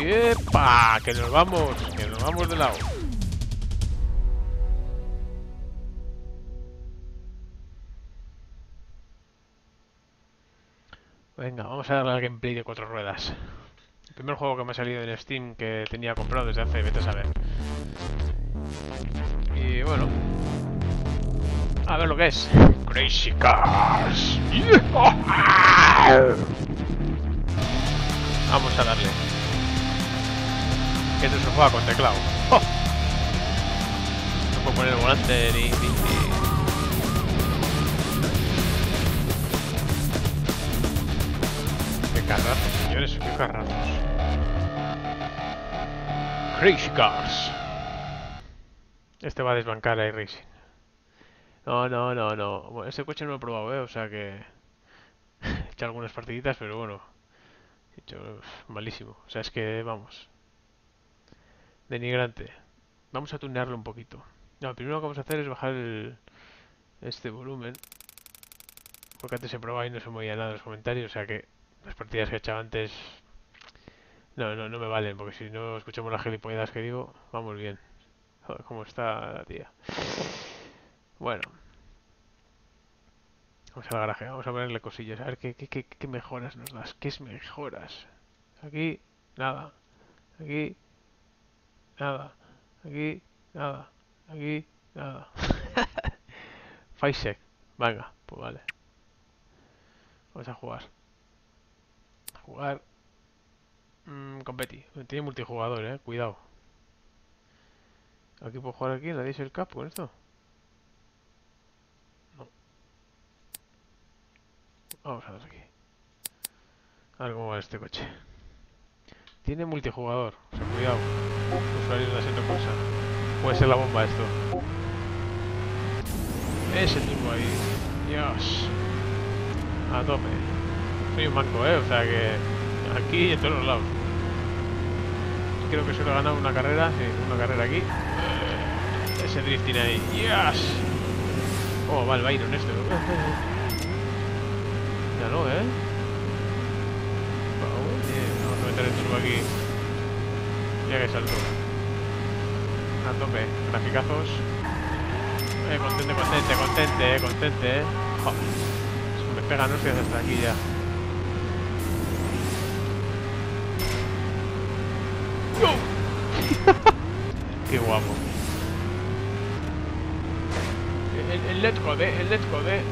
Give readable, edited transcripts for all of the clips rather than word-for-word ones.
¡Epa! Que nos vamos de lado. Venga, vamos a darle al gameplay de 4 ruedas. El primer juego que me ha salido en Steam que tenía comprado desde hace, vete a saber. Y bueno, a ver lo que es. Crazy Cars. Vamos a darle. Que esto se juega con teclado. ¡Oh! No puedo poner el volante ni... Qué carrazos, señores, qué carrazos. Crazy Cars. Este va a desbancar a iRacing. No. Bueno, este coche no lo he probado, o sea que... he hecho algunas partiditas, pero bueno. He hecho malísimo. O sea, es que, vamos. Denigrante. Vamos a tunearlo un poquito. No, lo primero que vamos a hacer es bajar este volumen. Porque antes he probado y no se movía nada en los comentarios, o sea que las partidas que he echado antes... No me valen, porque si no escuchamos las gilipolledas que digo, vamos bien. Joder, cómo está la tía. Bueno. Vamos al garaje, vamos a ponerle cosillas. A ver qué mejoras nos das. ¿Qué es mejoras? Aquí, nada. Aquí, nada. Aquí, nada. Aquí, nada. Faisek. Venga, pues vale. Vamos a jugar. Competi. Tiene multijugador, cuidado. Aquí puedo jugar aquí en la Diesel Cup con esto. No. Vamos a ver aquí. A ver cómo va este coche. Tiene multijugador. O sea, cuidado. Usuarios de asiento cosa. Puede ser la bomba esto. Ese turbo ahí. Dios. A tope. Soy un manco, o sea que... aquí y en todos los lados. Creo que solo he ganado una carrera. Sí, una carrera aquí. Ese drifting ahí. Yes. Oh, va el Byron este. Ya no, vamos a meter el turbo aquí. Ya que salto. A tope. Graficazos. Contente. Joder. Me pegan hostias hasta aquí ya. Qué guapo. El Let's Go de...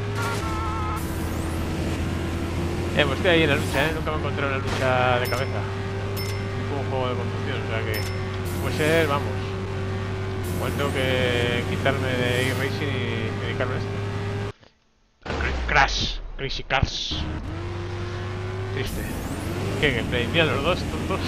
pues estoy ahí en la lucha, nunca me he encontrado en una lucha de cabeza. Es un juego de conducción, o sea que... puede ser, vamos. Igual tengo que quitarme de iRacing y dedicarme a esto. Crash. Crazy Cars. Triste. ¿Qué gameplay? Mira los dos tontos.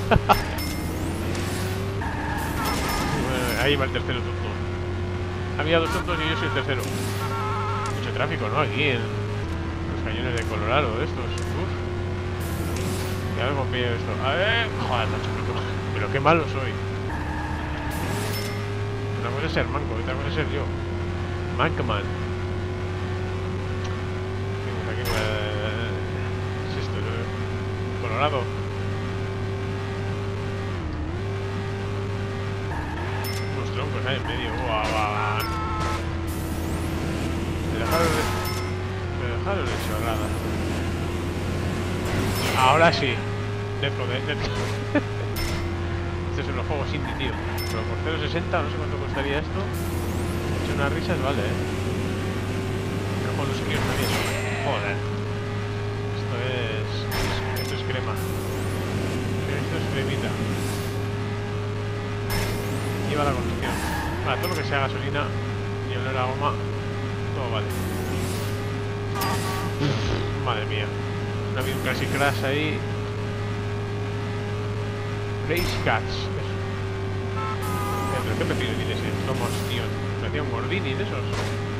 Bueno, ahí va el tercero tonto. Había dos tontos y yo soy el tercero. Mucho tráfico, ¿no? Aquí en los cañones de Colorado, estos. Uf. Y algo pillo esto. A ver. Joder, macho, pero qué malo soy. Una cosa es ser manco, otra cosa es ser yo. Mankman. Aquí ¿qué es esto? Colorado. Unos troncos ahí en medio. Me dejaron de chorrada. Ahora sí. Dentro. Estos son los juegos indie, tío. Pero por 0,60 no sé cuánto costaría esto. He hecho unas risas, vale, Pero con los sonidos también. Joder. Esto es crema. Esto es cremita. Lleva la conducción. Vale, todo lo que sea gasolina y olor a goma, todo vale. Madre mía. No ha habido un Crazy Crash ahí. Crazy Cats. ¿Pero qué perfil tienes, Somos, tío. Me hacía un Gordini de esos.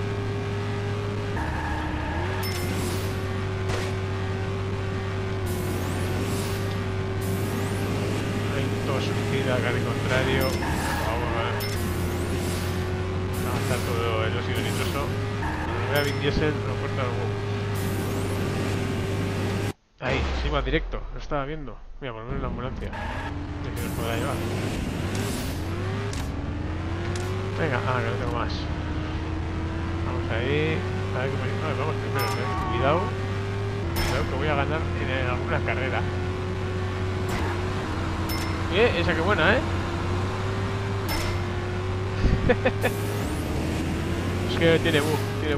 Hay todo suicida, carry contrario. Vamos a ver. Va a estar todo el óxido nitroso. Cuando vea Vin Diesel, lo corta el huevo. Ahí, se iba directo, lo estaba viendo. Mira, por lo menos la ambulancia. De que nos podrá llevar. Venga, que no tengo más. Vamos ahí. A ver qué me... No, vamos primero, Cuidado. Cuidado que voy a ganar en alguna carrera. Esa que buena, Es que tiene bug,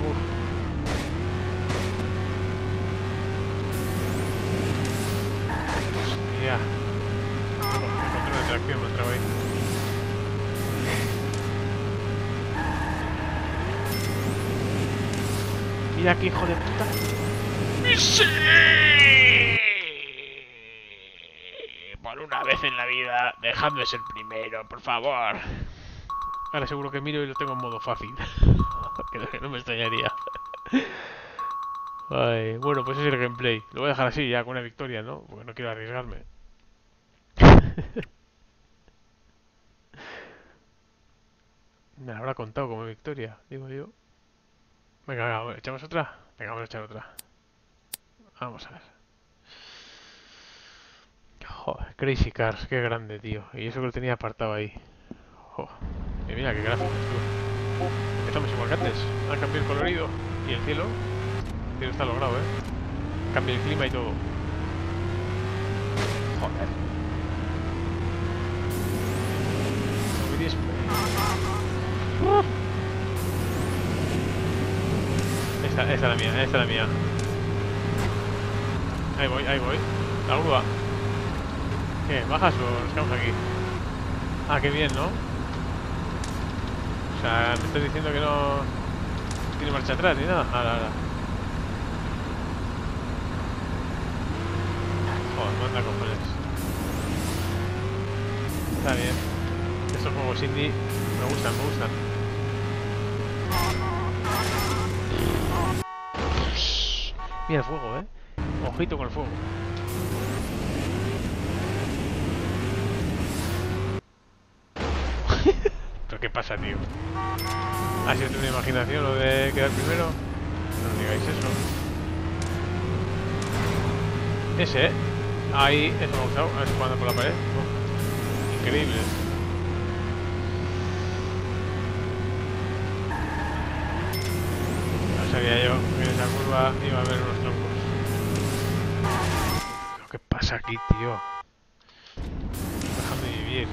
Hostia. Me control de tracción, me entraba ahí. Mira aquí, hijo de puta. ¡Sí! Por una vez en la vida, dejadme ser primero, por favor. Ahora seguro que miro y lo tengo en modo fácil. Que no me extrañaría. Ay, bueno, pues ese es el gameplay. Lo voy a dejar así, ya con una victoria, ¿no? Porque no quiero arriesgarme. Me la habrá contado como victoria, digo yo. Venga, venga, ¿echamos otra? Venga, vamos a echar otra. Vamos a ver. Joder, Crazy Cars, qué grande, tío. Y eso que lo tenía apartado ahí. Joder. Y mira qué gráficos, tú. Estamos igual que antes. Han cambiado el colorido. Y el cielo. El cielo está logrado, Cambia el clima y todo. Joder. Esta es la mía, esta es la mía. Ahí voy. La grúa. ¿Qué? ¿Bajas o nos quedamos aquí? Ah, qué bien, ¿no? O sea, me estás diciendo que no tiene marcha atrás ni nada. Ahora. Joder, manda cojones. Está bien. Estos juegos indie me gustan. Mira el fuego, Ojito con el fuego. ¿Pero qué pasa, tío? ¿Ha sido una imaginación lo de quedar primero? No digáis eso. Ese, ahí, eso me ha gustado. A ver si puedo andar por la pared. Oh, increíble. No sabía yo que en esa curva iba a haber unos troncos. ¿Qué pasa aquí, tío? Déjame vivir.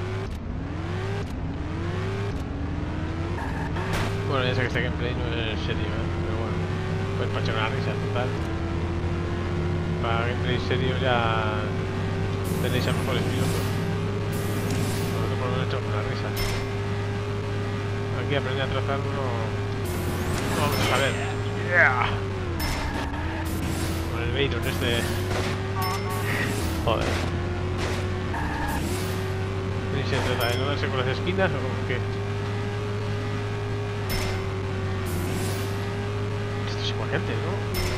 Bueno, ya sé que este gameplay no es serio, pero bueno, pues para echar una risa total. Para gameplay serio ya tenéis a mejores pilotos. Nosotros por lo menos echamos una risa. Aquí aprender a trazar no vamos a saber. Yeah. Con el Veyron este. Joder. ¿Y se trata de no darse con las esquinas o qué? Gente, ¿no?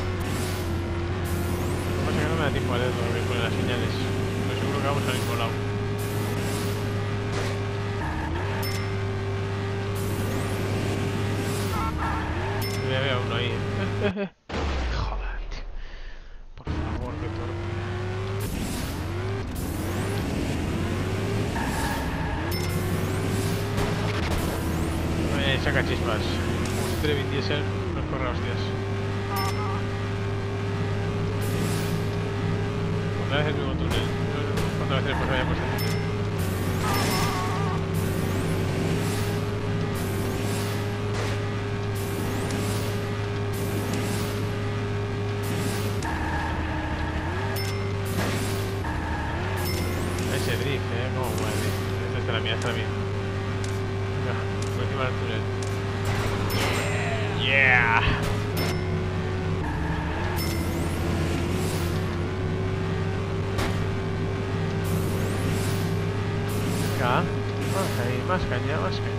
Lo que pasa es que no me da tiempo a leer lo que ponen las señales. Pero seguro que vamos al mismo lado. Ya veo uno ahí. Joder, tío. Por favor, qué torpe. Saca chispas. Como si Trevin Diesel nos corre hostias. Otra vez el mismo túnel. ¿Cuántas veces pues habíamos hecho? Ese drift, cómo mueve. Esta es la mía, Venga, por encima del túnel. Yeah. Más caña.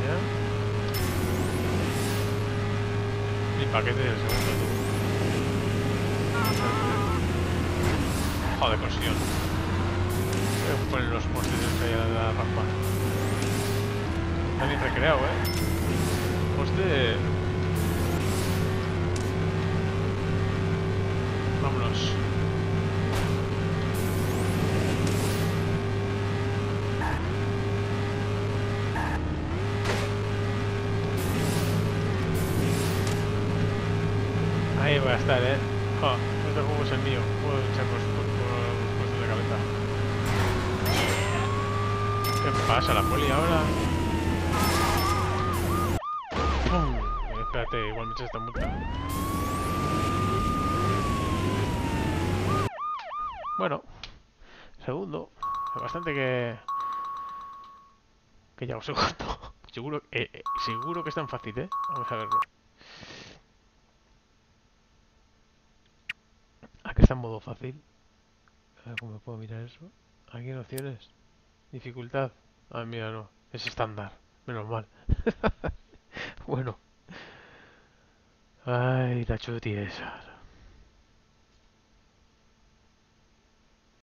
Mi paquete del segundo, tú. Joder, cosión. Voy a poner los postes de la rampa. Está bien recreado, Poste. Vámonos. Ahí voy a estar, ¿eh? Jo, este juego es el mío. Puedo echar por los puestos de cabeza. ¿Qué pasa, la poli ahora? ¡Pum! Espérate, igual me echas esta multa. Bueno, segundo. Bastante que ya os segundo. Seguro que es tan fácil, ¿eh? Vamos a verlo. Aquí está en modo fácil. A ver cómo puedo mirar eso. Aquí en opciones. Dificultad. Ah, mira, no. Es estándar. Menos mal. Bueno. Ay, la chuti esa.